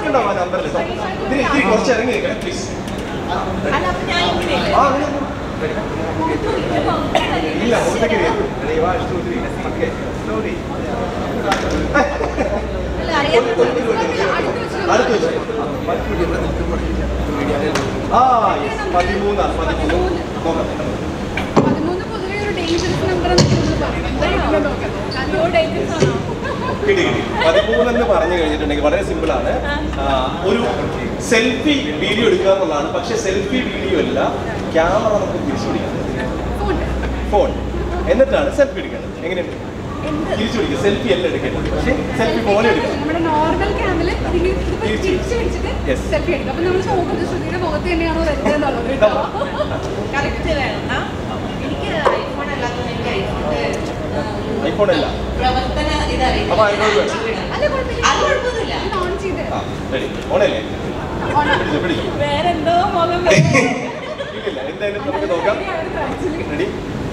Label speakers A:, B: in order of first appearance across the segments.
A: നോക്കണ്ടാവാ നമ്പറിൽ ഇതിരി കുറച്ച് ഇറങ്ങി നിൽക്കണം പ്ലീസ്. ഇല്ല മുഖത്തേക്ക് അടുത്ത് വെച്ചു. 13 നോക്കാം.
B: 13 പൊതുവെ ഒരു ഡേഞ്ചറസ് നമ്പർ
A: കിട്ടി. 13 എന്ന് പറഞ്ഞു കഴിഞ്ഞിട്ടുണ്ടെങ്കിൽ വളരെ സിമ്പിൾ ആണ്. ഒരു സെൽഫി വീഡിയോ എടുക്കുക എന്നുള്ളതാണ്. പക്ഷെ സെൽഫി വീഡിയോ അല്ല, ക്യാമറ നമുക്ക് തിരിച്ചു പിടിക്കാം, ഫോൺ, എന്നിട്ടാണ് സെൽഫി എടുക്കേണ്ടത്. എങ്ങനെയുണ്ട്? തിരിച്ചു പിടിക്കുക. സെൽഫി അല്ല എടുക്കേണ്ടത്, പക്ഷെ സെൽഫി പോലെ എടുക്കണം. ഐഫോൺ അല്ല, അപ്പൊ ആൻഡ്രോയിഡ് വേണം. ഓണല്ലേ?
B: വേറെന്തോ
A: ഇല്ല, എന്തായാലും നമുക്ക് നോക്കാം. റെഡി?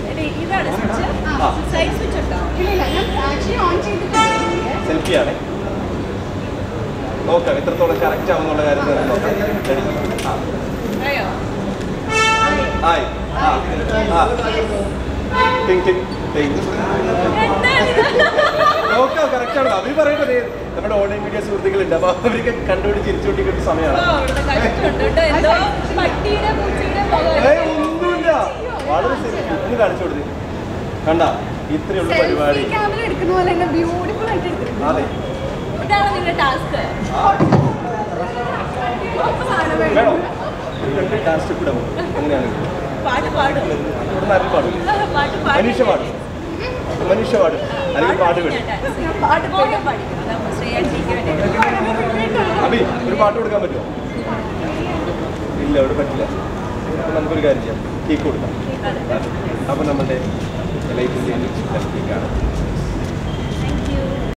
A: സെൽഫിയാണ്. നോക്കാം എത്രത്തോളം കറക്റ്റ് ആവുന്നുള്ള കാര്യം നോക്കാം. റെഡി? ആയി. നോക്കാം കറക്റ്റ് ആണ്. അവര് പറയുന്നത് നമ്മുടെ ഓൺലൈൻ മീഡിയ സുഹൃത്തുക്കളുണ്ട്, അപ്പൊ അവർക്ക് കണ്ടുപിടി ചിരിച്ചുകൊണ്ടിരിക്കുന്ന സമയമാണ്. ഒന്നുമില്ല, വളരെ ഒന്ന് കാണിച്ചു കൊടുത്ത് കണ്ട. ഇത്രയുള്ള പരിപാടി. അതെ, വേണോ? ടാസ്ക് കൂടെ എങ്ങനെയാണ്? മനുഷ്യ പാടും, മനുഷ്യ പാടും, അല്ലെങ്കിൽ പാട്ട് വിടും. അഭി ഒരു പാട്ട് കൊടുക്കാൻ പറ്റുമോ? ഇല്ല, അവിടെ പറ്റില്ല. അപ്പം നമുക്കൊരു കാര്യം ചെയ്യാം, കേക്ക് കൊടുക്കാം. അപ്പം നമ്മളുടെ ലൈഫിൻ്റെ കേക്കാണ്.